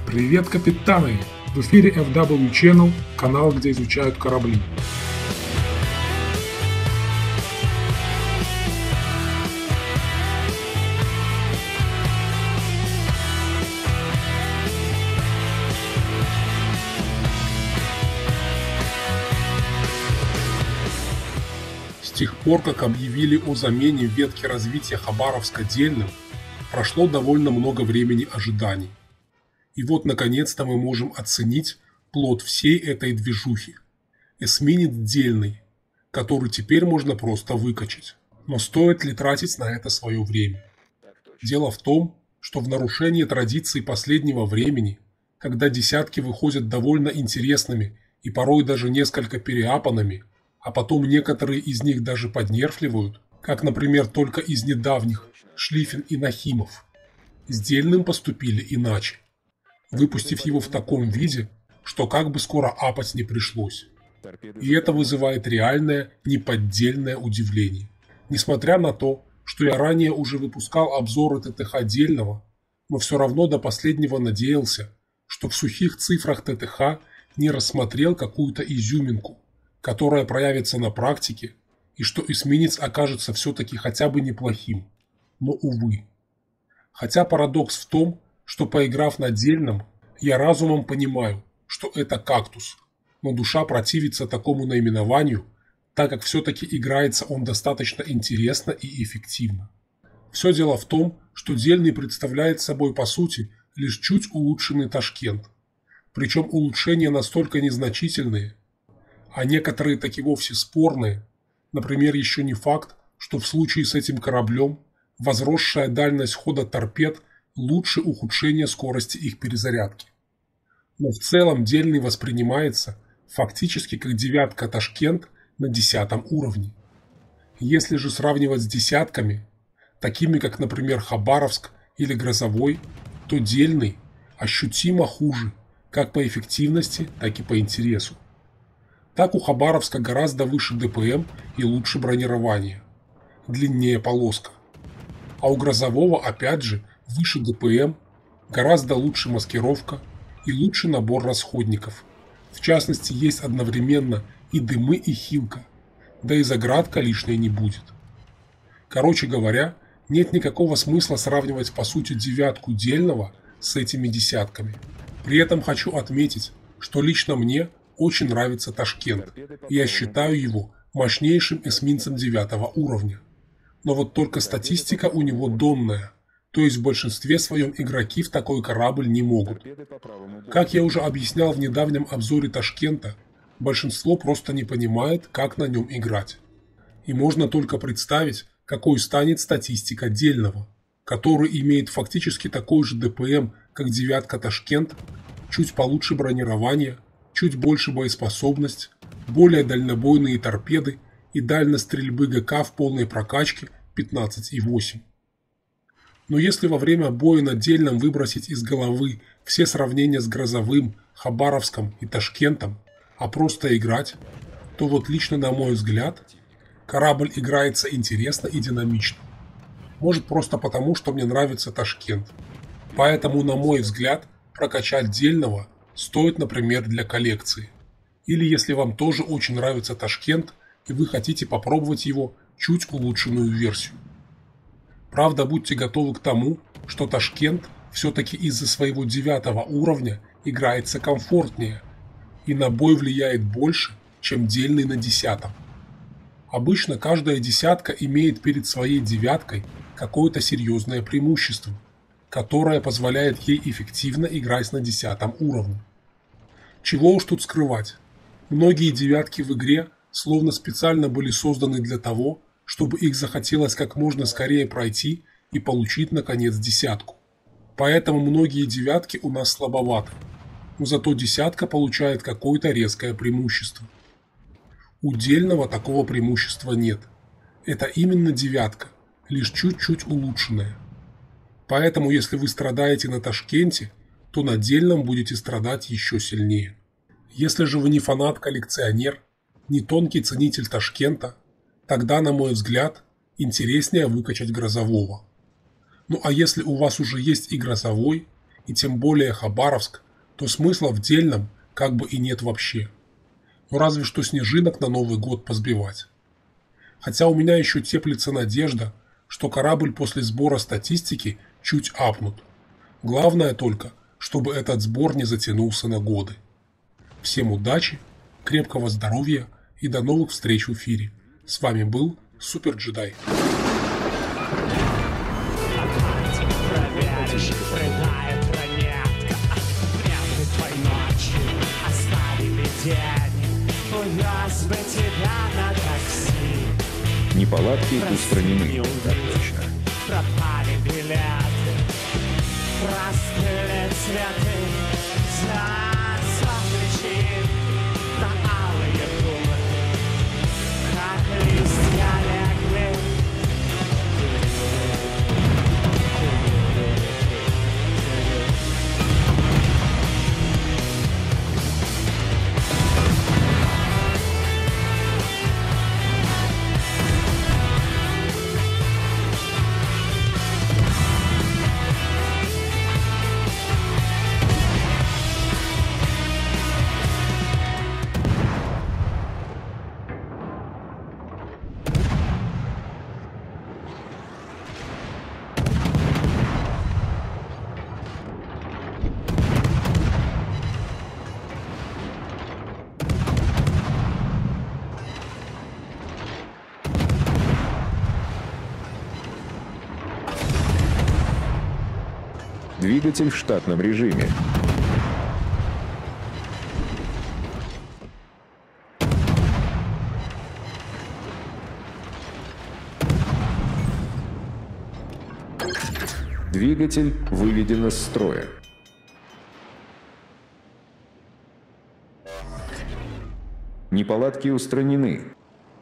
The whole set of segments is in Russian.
Привет, капитаны! В эфире FW Channel, канал, где изучают корабли. С тех пор, как объявили о замене ветки развития Хабаровска Дельным, прошло довольно много времени ожиданий. И вот, наконец-то, мы можем оценить плод всей этой движухи. Эсминец Дельный, который теперь можно просто выкачать. Но стоит ли тратить на это свое время? Дело в том, что в нарушение традиций последнего времени, когда десятки выходят довольно интересными и порой даже несколько переапанными, а потом некоторые из них даже поднерфливают, как, например, только из недавних Шлиффен и Нахимов, с Дельным поступили иначе, выпустив его в таком виде, что как бы скоро апать не пришлось. И это вызывает реальное, неподдельное удивление. Несмотря на то, что я ранее уже выпускал обзоры ТТХ Дельного, но все равно до последнего надеялся, что в сухих цифрах ТТХ не рассмотрел какую-то изюминку, которая проявится на практике, и что эсминец окажется все-таки хотя бы неплохим. Но увы. Хотя парадокс в том, что, поиграв на Дельном, я разумом понимаю, что это кактус, но душа противится такому наименованию, так как все-таки играется он достаточно интересно и эффективно. Все дело в том, что Дельный представляет собой по сути лишь чуть улучшенный Ташкент, причем улучшения настолько незначительные, а некоторые таки вовсе спорные. Например, еще не факт, что в случае с этим кораблем возросшая дальность хода торпед лучше ухудшения скорости их перезарядки. Но в целом Дельный воспринимается фактически как девятка Ташкент на 10 уровне. Если же сравнивать с десятками, такими как, например, Хабаровск или Грозовой, то Дельный ощутимо хуже как по эффективности, так и по интересу. Так у Хабаровска гораздо выше ДПМ и лучше бронирование, длиннее полоска. А у Грозового опять же выше ДПМ, гораздо лучше маскировка и лучше набор расходников. В частности, есть одновременно и дымы, и хилка, да и заградка лишней не будет. Короче говоря, нет никакого смысла сравнивать по сути девятку Дельного с этими десятками. При этом хочу отметить, что лично мне очень нравится Ташкент, и я считаю его мощнейшим эсминцем 9 уровня. Но вот только статистика у него донная, то есть в большинстве своем игроки в такой корабль не могут. Как я уже объяснял в недавнем обзоре Ташкента, большинство просто не понимает, как на нем играть. И можно только представить, какой станет статистика Дельного, который имеет фактически такой же ДПМ, как девятка Ташкент, чуть получше бронирование, чуть больше боеспособность, более дальнобойные торпеды и дальность стрельбы ГК в полной прокачке 15,8. Но если во время боя на Дельном выбросить из головы все сравнения с Грозовым, Хабаровском и Ташкентом, а просто играть, то вот лично на мой взгляд, корабль играется интересно и динамично. Может просто потому, что мне нравится Ташкент. Поэтому, на мой взгляд, прокачать Дельного стоит, например, для коллекции. Или если вам тоже очень нравится Ташкент, и вы хотите попробовать его чуть улучшенную версию. Правда, будьте готовы к тому, что Ташкент все-таки из-за своего 9 уровня играется комфортнее, и на бой влияет больше, чем Дельный на 10. Обычно каждая десятка имеет перед своей девяткой какое-то серьезное преимущество, которое позволяет ей эффективно играть на 10 уровне. Чего уж тут скрывать, многие девятки в игре словно специально были созданы для того, чтобы их захотелось как можно скорее пройти и получить наконец десятку. Поэтому многие девятки у нас слабоваты, но зато десятка получает какое-то резкое преимущество. У Дельного такого преимущества нет. Это именно девятка, лишь чуть-чуть улучшенная. Поэтому если вы страдаете на Ташкенте, то на Дельном будете страдать еще сильнее. Если же вы не фанат-коллекционер, не тонкий ценитель Ташкента, тогда, на мой взгляд, интереснее выкачать Грозового. Ну а если у вас уже есть и Грозовой, и тем более Хабаровск, то смысла в дельном как бы и нет вообще. Ну разве что снежинок на Новый год позбивать. Хотя у меня еще теплится надежда, что корабль после сбора статистики чуть апнут. Главное только, чтобы этот сбор не затянулся на годы. Всем удачи, крепкого здоровья и до новых встреч в эфире. С вами был Супер Джедай. Неполадки устранены. Так точно. Пропали билеты, простыли цветы, за причин на алые губы, как листья легли. Двигатель в штатном режиме. Двигатель выведен из строя. Неполадки устранены.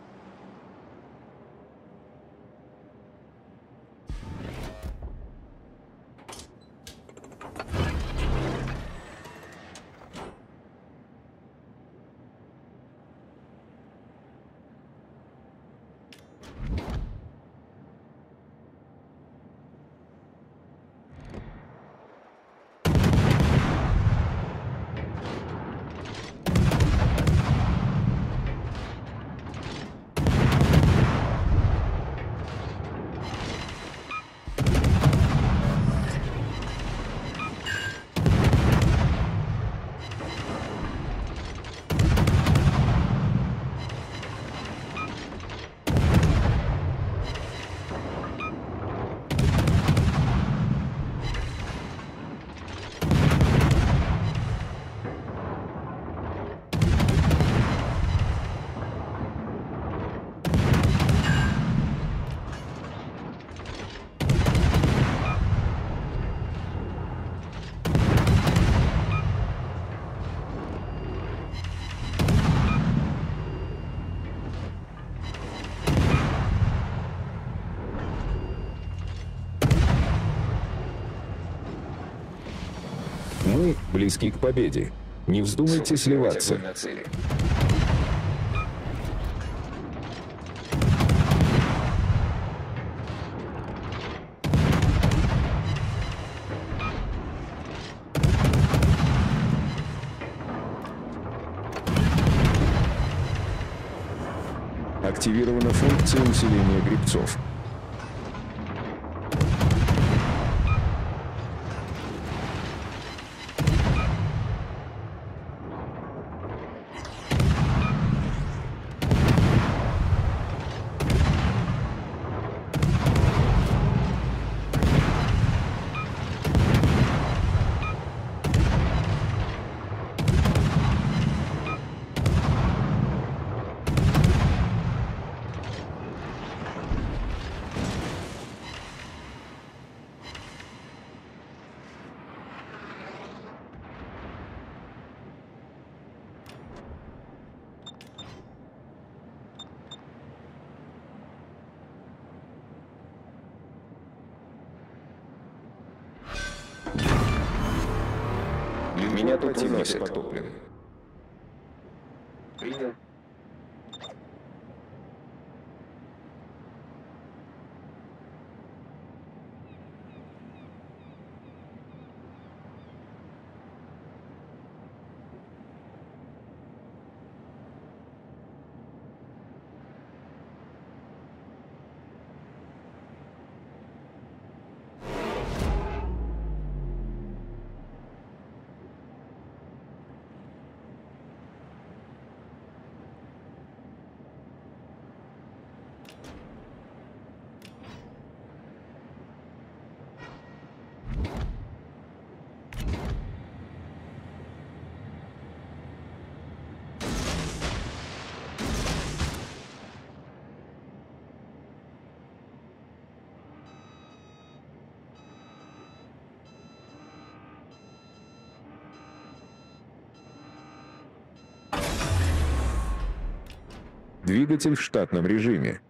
Мы близки к победе. Не вздумайте сливаться. Активирована функция усиления гребцов. Меня тут выносит. Потоплен. Принял. Двигатель в штатном режиме.